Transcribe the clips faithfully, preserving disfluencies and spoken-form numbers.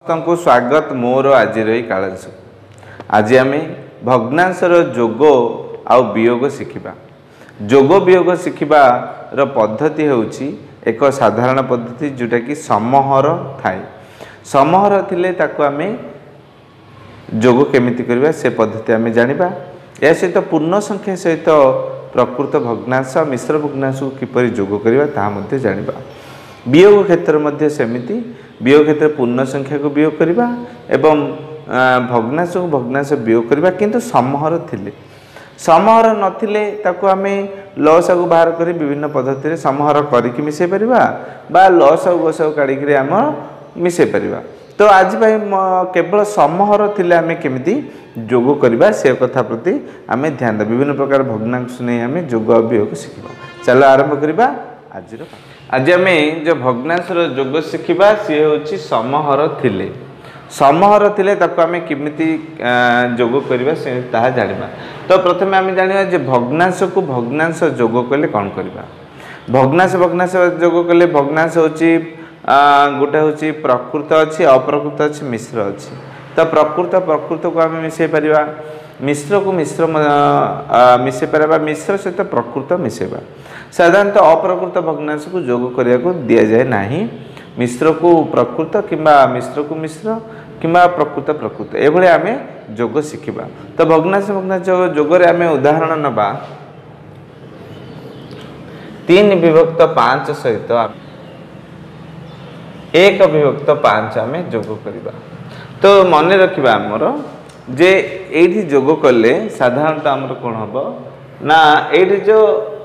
तुमको स्वागत मोर आज कालस। आज आम भग्नांशर जोग आ वियोग शिखा। जोग वियोग शिखार पद्धति होउची एक साधारण पद्धति जोटा कि समहर थाए। समहर थिले ताको आमे जोग केमिति करबा से पद्धति आमे जानिबा। या सहित पूर्ण संख्या सहित प्रकृत भग्नांश मिश्र भग्नांश को किपरि जोग करबा ता मध्ये जानिबा। वियोग क्षेत्र मध्ये सेमिति वियोग क्षेत्र पूर्ण संख्या को वियोग करबा एवं भग्नांश को भग्नांश वियोग करबा। किंतु समहर थिले समहर नथिले ताको आमे लसा को बाहर करी विभिन्न पद्धति रे समहर करिकि मिसे परिबा बा लसा को गसा काढी कि हम मिसे परिबा। तो आज भाई केवल समहर थिले आमे केमिति जोग करबा से कथा प्रति आमे ध्यान दे। विभिन्न प्रकार भग्नांश नै आमे जोग वियोग शिखिबा। चलो आरंभ करबा आज रो। आज आम जो भग्नांशर जोग शिखा सी हूँ समहर थिले। समहर थिले ताको आमे किमिति जोग करबा से ताहा जानिबा। तो प्रथमे आमे जानिबा जे भग्नांश को भग्नांश जोग कले कौन करबा। भग्नांश भग्नांश जोग कले भग्नांश होची गोटे होची प्रकृत अच्छी अप्रकृत अच्छी मिश्र अच्छी। तो प्रकृत प्रकृत को आमे मिसई परिबा। मिश्र को मिश्र मिसई पारा मिश्र सहित प्रकृत मिसेबा। साधारणतः अप्रकृत भग्नांश को जोग करिया को दिया जाए नाही। मिश्र को प्रकृत किंबा मिश्र को मिश्र किंबा प्रकृत प्रकृत एभले आमे जोग शिखिबा। तो भग्नांश भग्नांश जोग रे आमे उदाहरण नबा तीन विभक्त पांच सहित एक विभक्त पांच आमे जोग करिबा। तो मन रखिबा हमर जे एठी जोग कले साधारणतः हमर कोन हबो ना एठी जो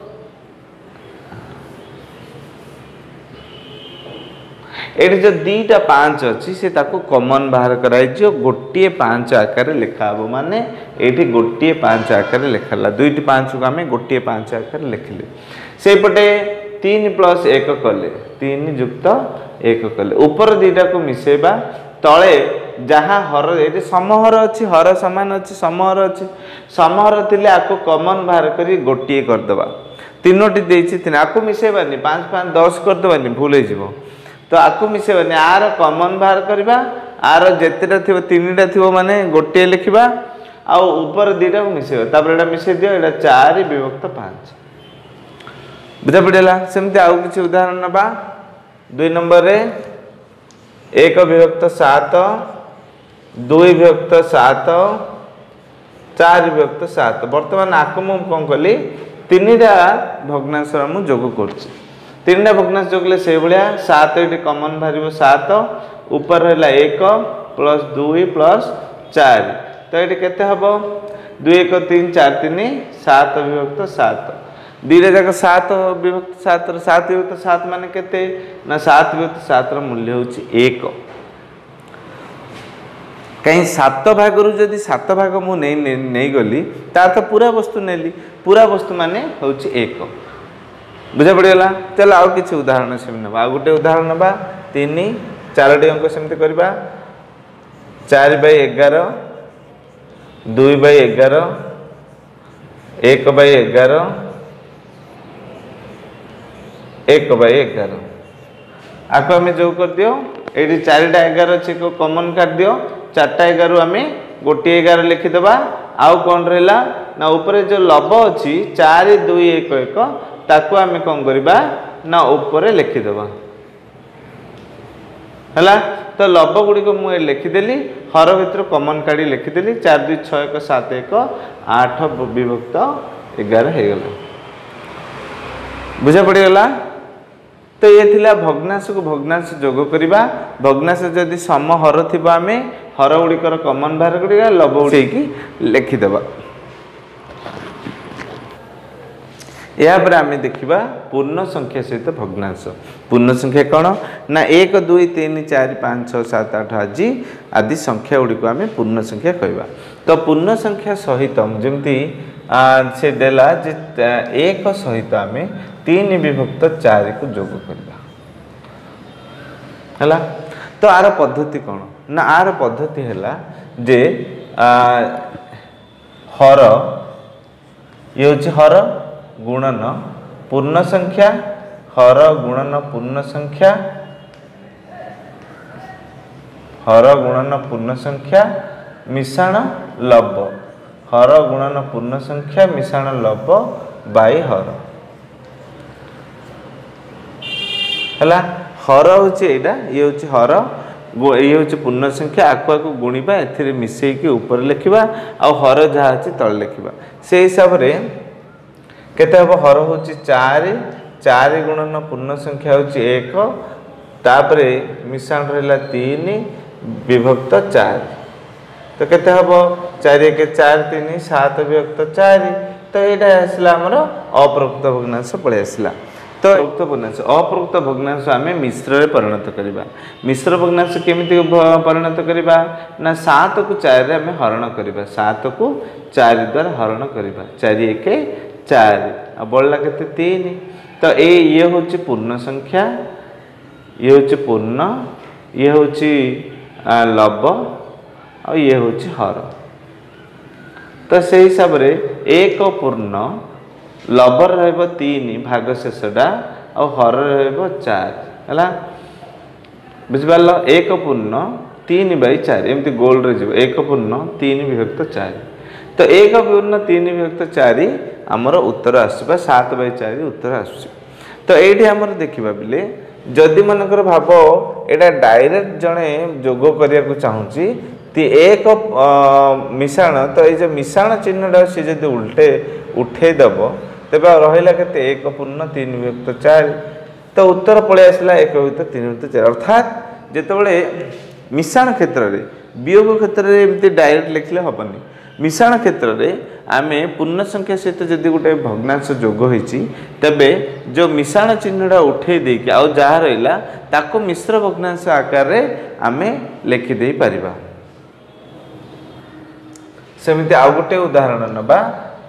एठी जो दीटा पांच अच्छी से ताको कॉमन बाहर कराई जो गोटे पांच आकार लिखा हबो। माने एठी गोटे पांच आकार लिखला दुईटी पांच को आमे गोटे पांच आकार लिखले। से पटे तीन प्लस एक कले तीन युक्त एक कले ऊपर दीटा को मिसेबा तले जहाँ हर ये समहर अच्छी हर सामान अच्छी समहर अच्छी समहर थिले आको कॉमन बाहर करी गोटे करदबा। तीनोटी देछि तीन आको मिसेबानी पांच पांच दस करदबानी भूल हो जिवो। तो आको मिसेबानी आर कॉमन बाहर करबा आर जेतेटा थिबो तीनटा थिबो माने गोटे लिखिबा आ ऊपर दीटा को मिसेबा। तापर एटा मिसे दियो एटा चार विभक्त पांच बुझा पड़ेला। सेमते आउ किछि उदाहरण नबा। दुई नंबर रे एक विभक्त सात दुई विभक्त सात चार विभक्त सात। बर्तमान आको मु कौन कली तीनटा भग्नांश मु जोग करछि। तीनटा भग्नांश जोगले से भलिया सात एटी कॉमन बाहरिबो सात ऊपर रहला एक प्लस दुई प्लस चार। तो एटी केते हबो दुई एक तीन चार तीन सात विभक्त सात। दीटा जाक सात विभक्त सात सात विभक्त सात माने केते ना सात विभक्त सात रो मूल्य होची एक। कहीं सात भाग रु जदि सात भाग मु नहीं नहीं गली तार तो पूरा वस्तु नेली पूरा वस्तु माने होची एक। बुझा पड़गला। चलो आउ किछि उदाहरण सेम नबा। आ गोटे उदाहरण नबा तीन चारोटी अंक सेमते करबा चार बाई एगार दुई बाई एगार एक बाई एगार एक बाई एगार। आको आम जो कर दियो ये चारिटा एगार अच्छे को कॉमन काट दियो चारटा एगार आम गोटे एगार लिखिदबा। आउ कौन रहा ना ऊपर जो लब अच्छी चार दुई एक एक ताको आम कौन करबा ना ऊपर लिखिदबा हैला। तो लब गुड़ी को मुझे लिखिदेली हर भर कॉमन काढ़ी लिखिदेली चार दुई छः एक सात एक आठ विभक्त एगार हो गला। बुझा पड़गला। तो ये थिला भग्नांश को भग्नांश जोग करबा। भग्नांश जदि समहर थिबा आमे हर गुड़िकर कॉमन बाहर करिया लब उठेकी लिखिदबा। या पर आमे देखिबा पूर्ण संख्या सहित भग्नांश। पूर्ण संख्या कौन ना एक दुई तीन चार पाँच छः सात आठ आदि आदि संख्या गुड़ी को आमे पूर्ण संख्या कहबा। तो पूर्ण संख्या सहित जमती से देला जे एक सहित आमे तीन विभक्त चार को जोग करबा हैला। तो आर पद्धति कौन ना आर पद्धति हैला जे हर ये होची हर गुणन पूर्ण संख्या हर गुणन पूर्ण संख्या हर गुणन पूर्ण संख्या मिशाण लब हर गुणन पूर्ण संख्या मिशाण लब बाई हर है हर हूँ यहाँ ये हूँ हर ये हूँ पूर्ण संख्या आकु आकु गुणा ए मिसेक ऊपर लिखा आ हर जहाँ अच्छी तले लिखा से हिसाब से केते हम हर हूँ चार चार गुणन पूर्ण संख्या हूँ एक तापर मिशाण रहा तीन विभक्त चार तो केते हम चार एक चार तीन सात विभक्त चार तो यहाँ आसला आमर अप्रकृत भग्नांश पलि आसला तो प्रकृत भग्नांश अप्रकृत भग्नांश आम मिश्र परिणत करवा मिश्र भग्नांश केमी परिणत करवा ना सात को चार आम हरण करवा सात को चार द्वारा हरण करवा चार एक चार आ बढ़ला के तीन तो ए ये हूँ पूर्ण संख्या ये हूँ पूर्ण ये हूँ लब आ ये हूँ हर तो से हिसाब से एक पूर्ण लबर रहिबो तीन भाग शेषटा आ हर रहिबो चार है बुझिपाल एक पूर्ण तीन बै चार एमती गोल रे जीव एक पूर्ण तीन विभक्त चार तो एक पूर्ण तीन विभक्त चार आमर उत्तर आसुबा सात बै चार उत्तर आस तो ये आमर देखा बोले जदि मनकर भाव एटा डायरेक्ट जड़े जोग करने को चाहूँगी ती एक मिशाण तो ये मिशाण चिन्हटा सी जब उल्टे उठेदेव तेज रहा के एक पूर्ण तीन विभक्त चार तो उत्तर पलि आसला एक विभक्त तीन विभक्त चार अर्थात जितेबाला मिशाण क्षेत्र में वियोग क्षेत्र में एमती डायरेक्ट लिखले हेनी मिशाण क्षेत्र में आम पूर्ण संख्या सहित जदि गोटे भग्नांश जोग होती तेबे जो मिशाण चिन्हटा उठे देकी आउ जहाँ रहा ताको मिश्र भग्नांश आकार आम लिखिदे पारिबा सेमिति आउ गोटे उदाहरण नबा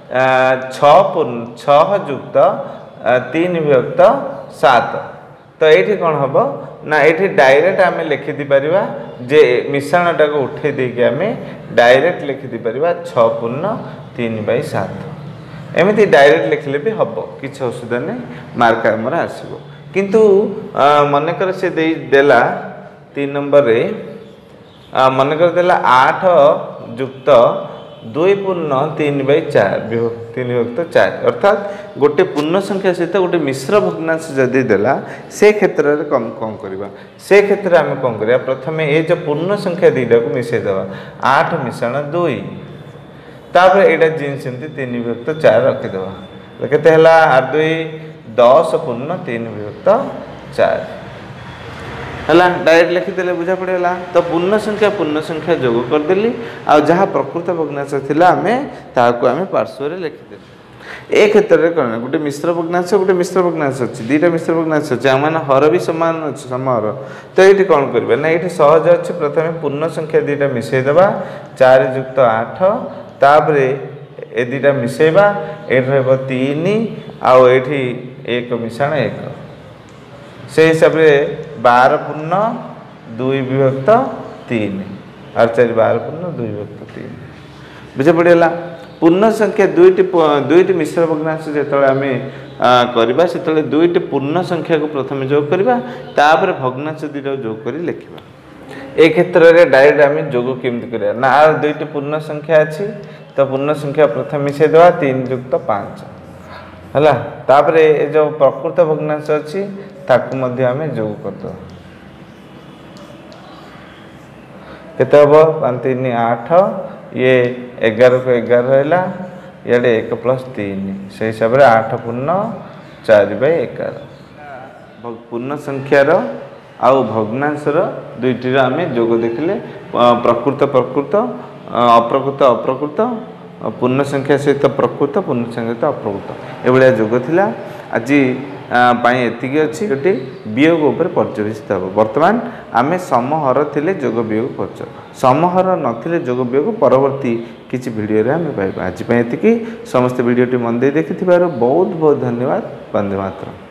छः युक्त तीन विभक्त सात तो ये कौन हम ना ये डायरेक्ट आम लिखिदी पारिबा जे मिशाणटा को उठे देकी आम डायरेक्ट लिखिदी पारिबा छः पूर्ण तीन बै सात एमती डायरेक्ट लिखले भी हम किसी असुविधा नहीं मार्क आमर आसो किंतु मनकर से दे देला तीन नंबर रे मनकर देला आठ युक्त दुई पूर्ण तीन बै चार तीन विभक्त चार अर्थात गोटे पूर्ण संख्या सहित गोटे मिश्र भग्नांश जदि देला से क्षेत्र में कम कौन करवा से क्षेत्र में आम कौन करवा प्रथम ये जो पूर्ण संख्या दुईटा को मिसेदेवा आठ मिशाण दुई तापर यहाँ जीन्स तीन विभक्त चार रखीदेवा केते आठ दुई दस पूर्ण तीन विभक्त चार है डायरेक्ट लिखिदे बुझा पड़ेगा तो पूर्ण संख्या पूर्ण संख्या जोग करदेली आ जहाँ प्रकृत भग्नांश थिला आमे ताको आमे पार्श्व रे लिखिदे ए क्षेत्र में कौन गोटे मिश्र भग्नांश गोटे मिश्र भग्नांश अच्छी दुईटा मिश्र भग्नांश अच्छे आम हर भी सामान अच्छे समहर तो ये कौन करवा ना ये सहज अच्छे प्रथम पूर्ण संख्या दुईटा मिसेदेवा चार युक्त आठ तापर ए दुईटा मिसेबा ये तीन आउ ये एक मिशाण एक से हिसाब से बार पूर्ण दुई विभक्त तीन और चार बार पूर्ण दुई विभक्त तीन बुझे पड़ेगा पूर्ण संख्या दुईटी दुईटी मिश्र भग्नांश जो आम करवा से दुईटी पूर्ण संख्या को प्रथम जोग करवा तापर भग्नांश दुईटा जोग कर लिखा ए क्षेत्र में डायरेक्ट आम जोग केमती करवा ना आर दुईटी पूर्ण संख्या अच्छी तो पूर्ण संख्या प्रथम मिसेदेवा तीन युक्त पाँच है तापर ये जो प्रकृत भग्नांश अच्छी ताकू मध्य आम जोग करदे केते हम पाँच तीन आठ ये एगार को एगार रहा इे एक प्लस तीन से हिसाब से आठ पूर्ण चार बै एगार पूर्ण संख्यार आउ भग्नांशर दुईटी आम जोग देखिले प्रकृत प्रकृत अप्रकृत अप्रकृत पूर्ण संख्या सहित प्रकृत पूर्ण संख्या सहित अप्रकृत एभलिया जोग थिला आज एतिकी अच्छी गोटे वियोग उपर पर्यवेसित हे बर्तमान आम समहर थिले जोग वियोग कर समहर नथिले जोग वियोग परवर्ती किसी वीडियो आम पाइबा आज एतिकी समस्त वीडियोटी मन दे देखि बहुत बहुत धन्यवाद। वंदे मातरम।